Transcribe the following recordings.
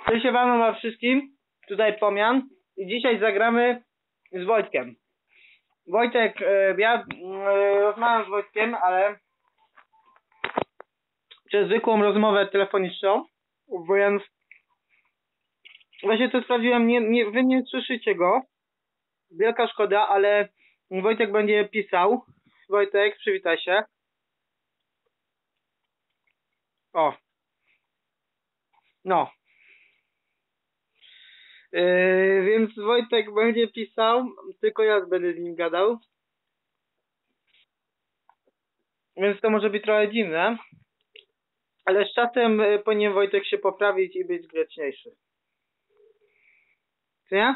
Cześć wam wszystkim, tutaj Pomian i dzisiaj zagramy z Wojtkiem. Wojtek, ja rozmawiam z Wojtkiem, ale przez zwykłą rozmowę telefoniczną, więc właśnie to sprawdziłem, wy nie słyszycie go, wielka szkoda, ale Wojtek będzie pisał. Wojtek, przywitaj się. O. No. Więc Wojtek będzie pisał, tylko ja będę z nim gadał. Więc to może być trochę dziwne. Ale z czasem powinien Wojtek się poprawić i być grzeczniejszy. Co nie?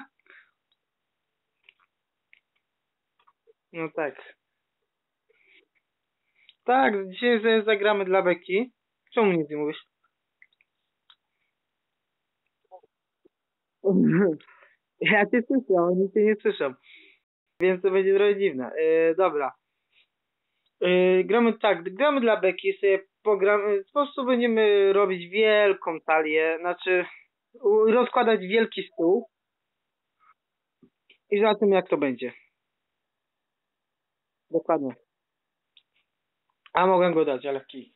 No tak. Tak, dzisiaj zagramy dla Beki. Czemu nic nie mówisz? Ja cię słyszę, oni cię nie słyszą. Więc to będzie trochę dziwne. Dobra. Gramy dla Beki, sobie pogramy. Po prostu będziemy robić wielką talię, znaczy rozkładać wielki stół i za tym jak to będzie. Dokładnie. A mogę go dać, ale w kij.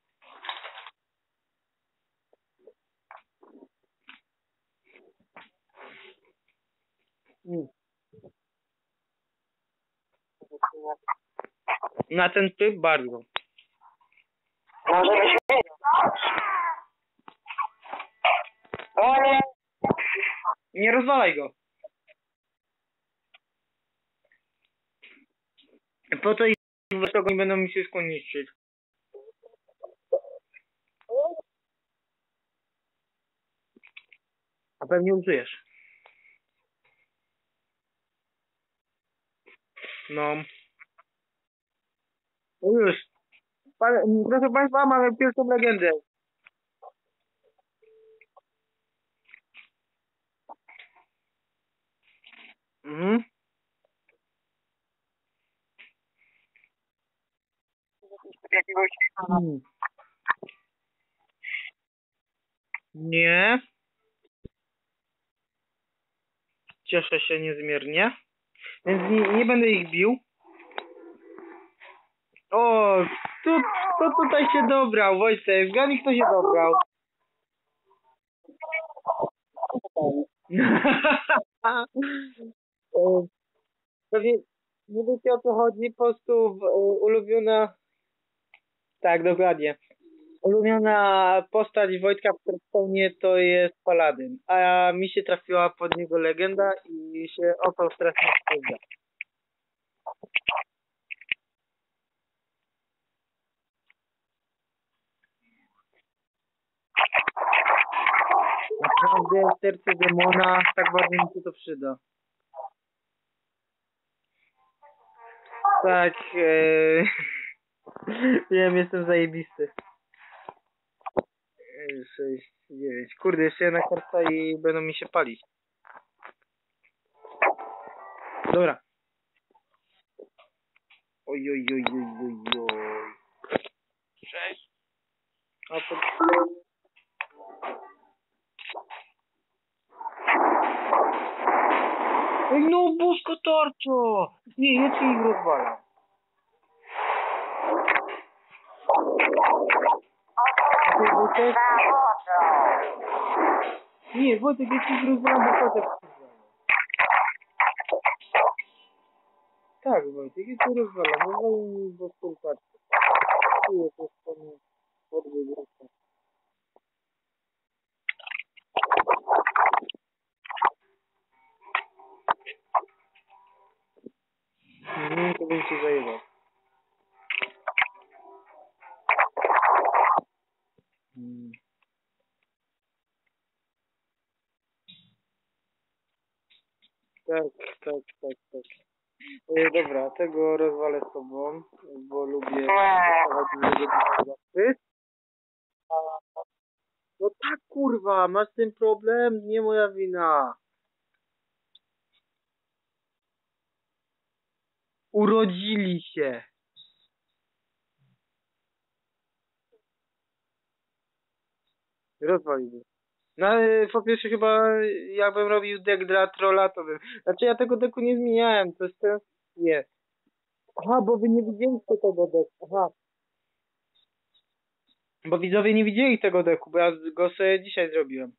Na ten typ bardzo. Może byś wiedział. O nie! Nie rozwalaj go. Po to i tego nie będą mi się niszczyć. A pewnie użyjesz. No. No już. Proszę Państwa, mamy pierwszą legendę. Mhm. Nie. Cieszę się niezmiernie. Więc nie będę ich bił. O, kto tutaj się dobrał, Wojtek? Zgadnij, kto się dobrał. Pewnie nie wiecie, o co chodzi, po prostu ulubiona... Tak, dokładnie. Ulubiona postać Wojtka w Hearthstone'ie to jest Paladyn, a mi się trafiła pod niego legenda i się o to strasznie wkurza. Naprawdę serce demona, tak bardzo mi się to przyda. Tak, wiem, jestem zajebisty. 6, 9. Kurde, jeszcze jedna karta i będą mi się palić. Dobra. Oj, oj, oj, oj, oj, oj. 6. A to... Ej, no, bosko tarczo! Nie, ja ci ich rozwalam. Wojtek? Nie, Wojtek, ja ci ich rozwalam, bo Wojtek przyzwalam. Tak, Wojtek, ja ci rozwalam. Rozwalam mi boską tarczę. Tu jest to podwójnie. Nie, to bym się zajebał. Tak. Dobra, tego rozwalę z tobą, bo lubię dostawać zapy. No tak, kurwa, masz ten problem? Nie moja wina. Urodzili się. Rozwalili. No ale po pierwsze chyba jakbym robił deck dla trolla, to bym... Znaczy ja tego decku nie zmieniałem, to jest ten... Nie. Aha, bo wy nie widzieliście tego decku. Aha. Bo widzowie nie widzieli tego decku, bo ja go sobie dzisiaj zrobiłem.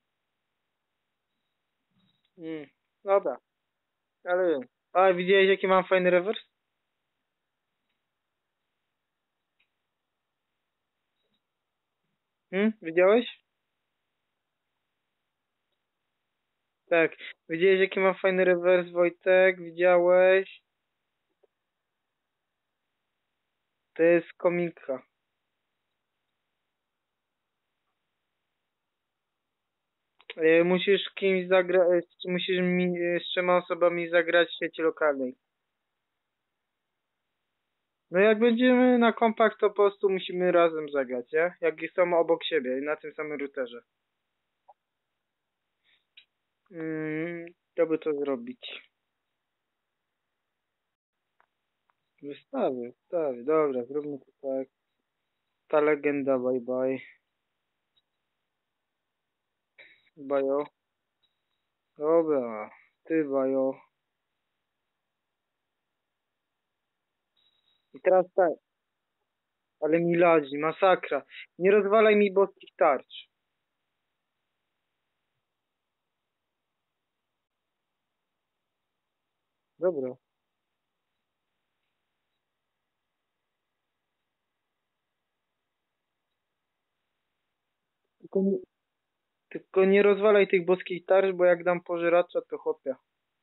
Dobra. Ale wiem. A widziałeś jaki mam fajny rewers? Widziałeś? Tak. Widziałeś jaki mam fajny rewers, Wojtek? Widziałeś? To jest komika. Musisz kimś zagrać, musisz z 3 osobami zagrać w sieci lokalnej. No jak będziemy na kompakt, to po prostu musimy razem zagrać, nie? Jak są obok siebie, na tym samym routerze. To by to zrobić. Wystawię. Dobra, zróbmy to tak. Ta legenda, bye bye. Bajo. Dobra, ty bajo. I teraz tak, ale mi ladzi, masakra. Nie rozwalaj mi boskich tarcz. Dobra. Tylko nie, tylko nie rozwalaj tych boskich tarcz, bo jak dam pożeracza, to chopia.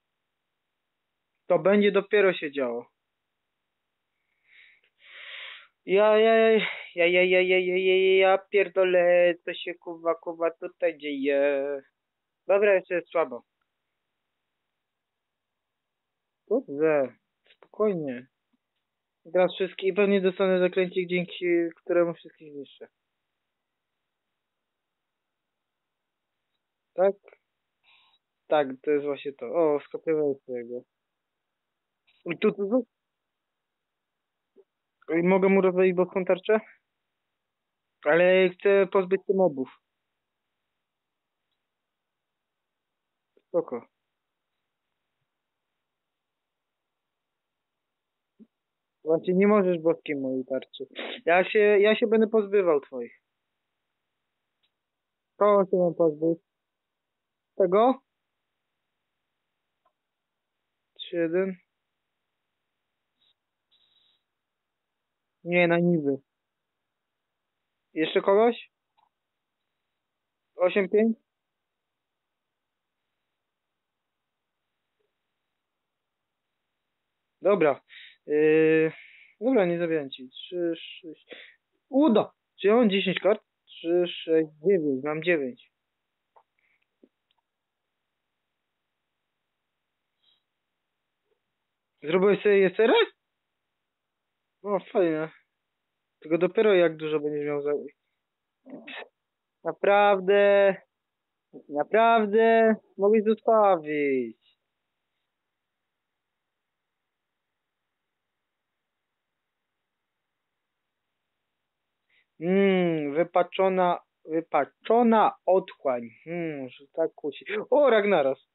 To będzie dopiero się działo. Ja pierdolę, co się kuwa tutaj dzieje. Dobra, jeszcze jest słabo. Dobrze, spokojnie. Teraz wszystkich i pewnie dostanę zakręcik, dzięki któremu wszystkich zniszczę. Tak? Tak, to jest właśnie to. O, skopiowałem sobie go. I tu. I mogę mu rozwalić boską tarczę? Ale chcę pozbyć się mobów. Spoko. Właśnie nie możesz boskiem mojej tarczy. Ja się będę pozbywał twoich. Kogo się mam pozbyć? Tego? 3-1? Nie, na niby. Jeszcze kogoś? 8-5? Dobra. Dobra, nie zabieram ci. 3, 6. Uda! Czy ja mam 10 kart? 3, 6, 9. Mam 9. Zrobiłeś sobie SR? O, fajne. Tylko dopiero jak dużo będziesz miał za... Naprawdę, naprawdę, mogłeś zostawić. Wypaczona otchłań. Że tak kusi. O, Ragnaros.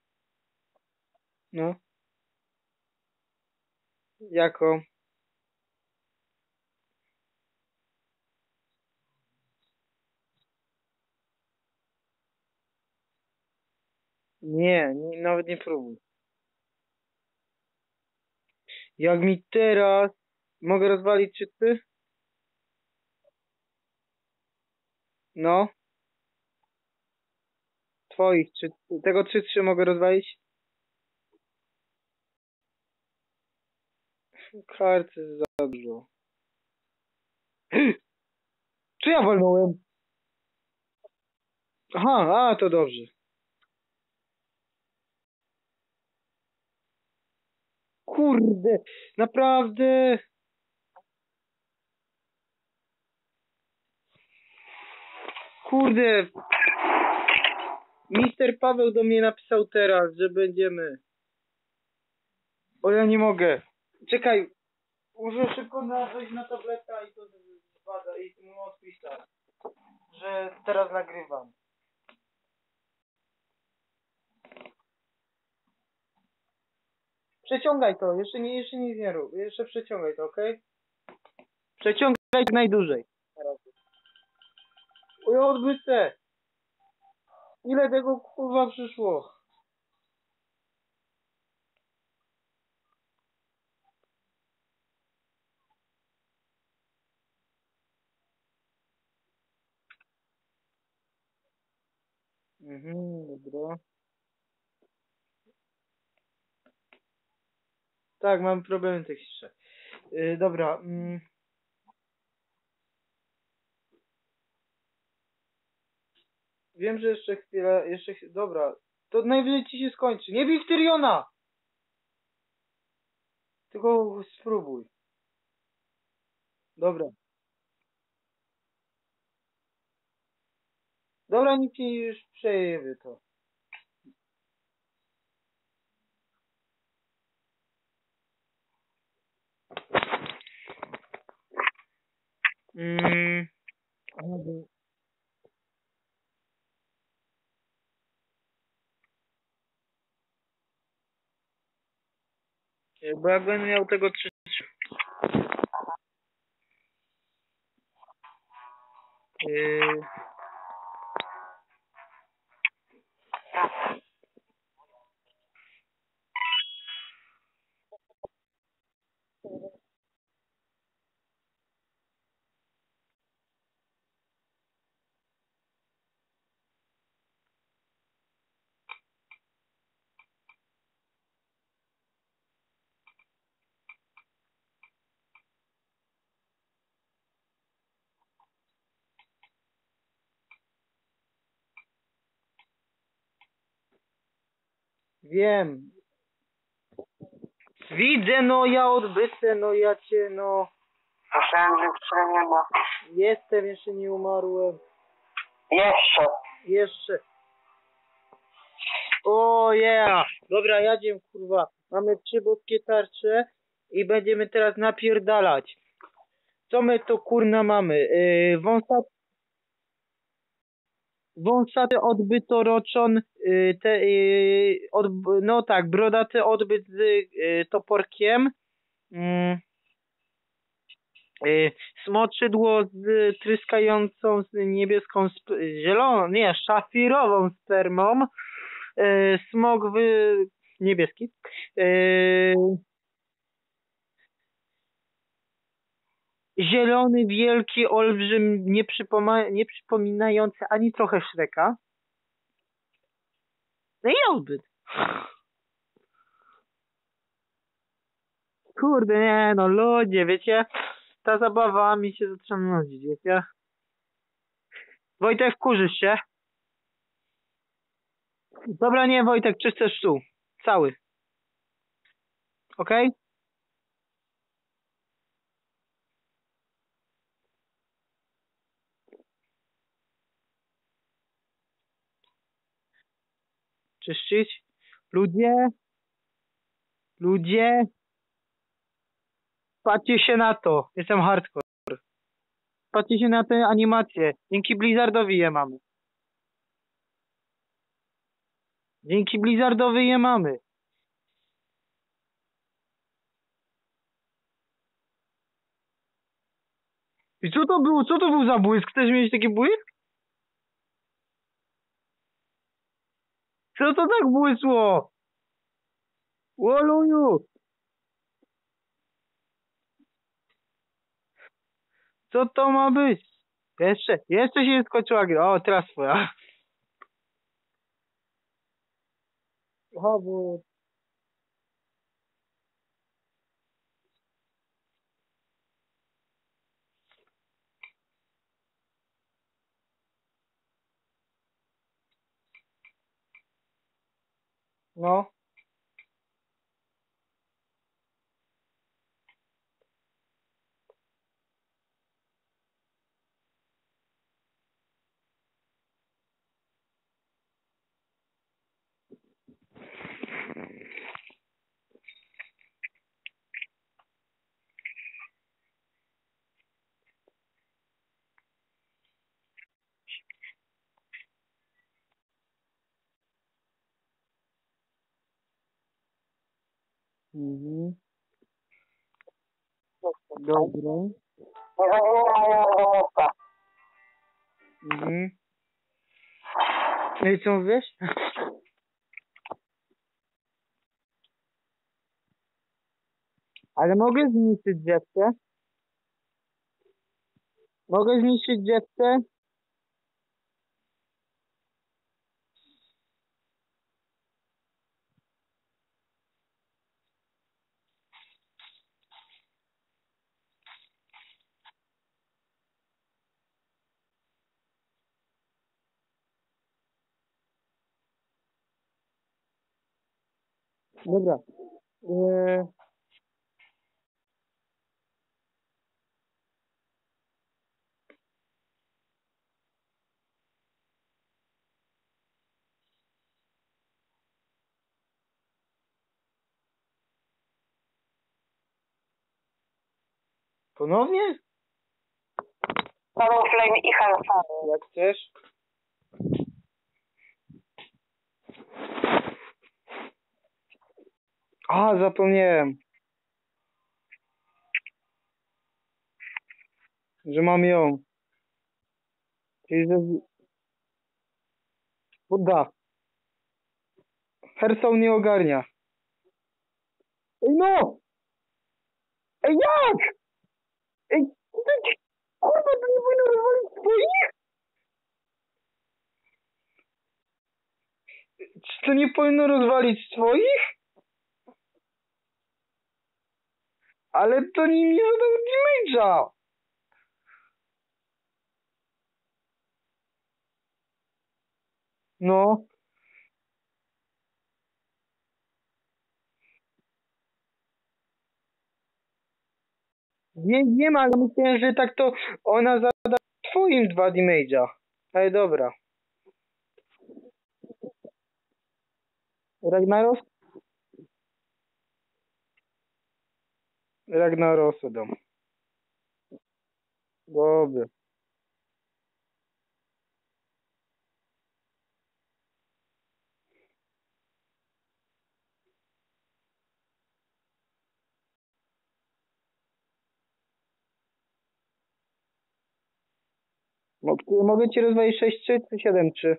No, jako? Nie, nawet nie próbuj. Jak mi teraz... Mogę rozwalić czyty? No, twoich, czy tego 3-3 mogę rozwalić? Karty za dużo. Czy ja walnąłem? Aha, to dobrze. Kurde, naprawdę. Kurde. Mister Paweł do mnie napisał teraz, że będziemy. O, ja nie mogę. Czekaj. Muszę szybko wejść na tableta i to zbada i mu odpisać, że teraz nagrywam. Przeciągaj to, jeszcze nic nie rób. Jeszcze przeciągaj to, okej? Przeciągaj jak najdłużej. Oj, odbytce! Ile tego kurwa przyszło? Dobra. Tak, mam problemy techniczne. Dobra. Wiem, że jeszcze chwilę, dobra. To najwyżej ci się skończy. Nie bij w Tyriona! Tylko spróbuj. Dobra. Dobra, nikt ci już przejebie to. Mm. Bo jak będę miał tego 3. Yy, wiem. Widzę, no ja odbytę, no ja cię, no. Myślałem, że wczoraj nie ma. Jestem, jeszcze nie umarłem. Jeszcze. Jeszcze. O yeah! Dobra, jadziem kurwa. Mamy 3 boskie tarcze i będziemy teraz napierdalać. Co my to kurna mamy? Wąsaty odbytoroczon, no tak, brodaty odbyt z toporkiem, mm, smoczydło z tryskającą z niebieską, zieloną, nie, szafirową spermą, smok niebieski, zielony, wielki olbrzym, nie przypominający ani trochę Shreka. No i odbyt. Kurde, nie no, ludzie, wiecie, ta zabawa mi się zaczyna nudzić, wiecie. Wojtek, wkurzysz się? Dobra, nie, Wojtek, czysty stół. Cały. Okej? Czyścić? Ludzie, ludzie, patrzcie się na to. Jestem hardcore. Patrzcie się na te animacje. Dzięki Blizzardowi je mamy. Dzięki Blizzardowi je mamy. I co to było? Co to był za błysk? Chcesz mieć taki błysk? Co to tak błysło? Łoluju! Co to ma być? Jeszcze się nie skończyła gra. O, teraz twoja. O, bo... No. Mhm. Dobra. Nie zabieram do miasta. Mhm. No i co mówisz? Ale mogę zniszczyć dziewczę? Mogę zniszczyć dziewczę? Dobra. Eee, ponownie? Paweł Flame i Hanson. Jak chcesz. A, zapomniałem. Że mam ją. Czyli że... Buddha. Hersą nie ogarnia. Ej no! Ej jak? Ej, kurwa, to nie powinno rozwalić twoich? Czy to nie powinno rozwalić twoich? Ale to nim nie zadał damage'a. No. Nie ma, ale myślałem, że tak to ona zada twoim 2 damage'a. Ale dobra. Ragnaros? Ragnarosa dam. Dobra. Mogę ci rozwalić 6-3 czy 7-3?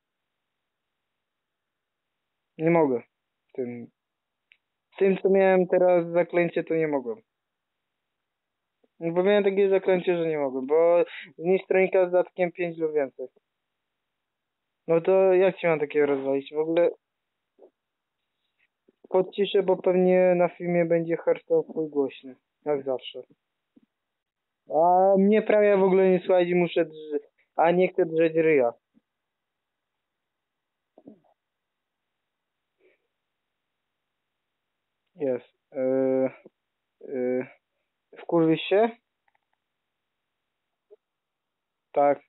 Nie mogę. Tym co miałem teraz zaklęcie, to nie mogłem. No bo miałem takie zaklęcie, że nie mogłem, bo zniszcz tronika z dodatkiem 5 lub więcej. No to jak ci mam takiego rozwalić? W ogóle podciszę, bo pewnie na filmie będzie harstał twój głośny. Jak zawsze. A mnie prawie w ogóle nie słuchać i muszę a nie chcę drzeć ryja. Jest. Yy, wkurwisz się? Tak.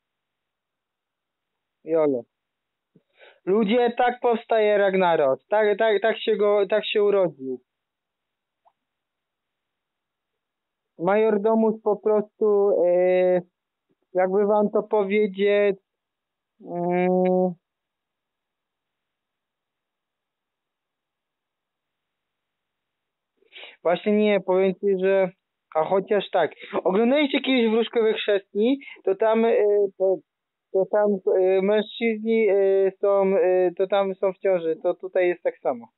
Jolo. Ludzie, tak powstaje Ragnarok. Tak się urodził. Majordomus po prostu, jakby wam to powiedzieć, mm, właśnie nie, powiem ci, że, a chociaż tak, oglądaliście kiedyś Wróżkowe Chrzestni, to tam, to tam mężczyźni są, to tam są w ciąży, to tutaj jest tak samo.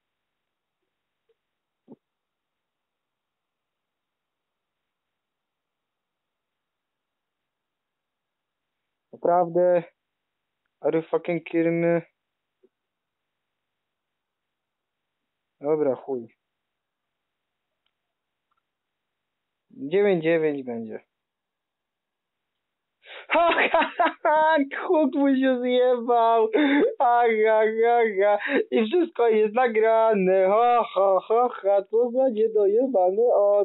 Naprawdę, are you fucking kidding me? Dobra, chuj. 9-9 będzie. Ha, ha, ha, ha, Huk mu się zjebał. Ha, ha, ha, ha. I wszystko jest nagrane. Ha, ha, ha, ha. Co za niedojebany on.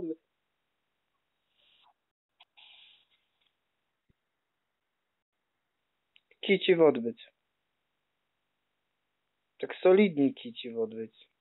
Kici w odbyt. Tak solidnie kici w odbyt.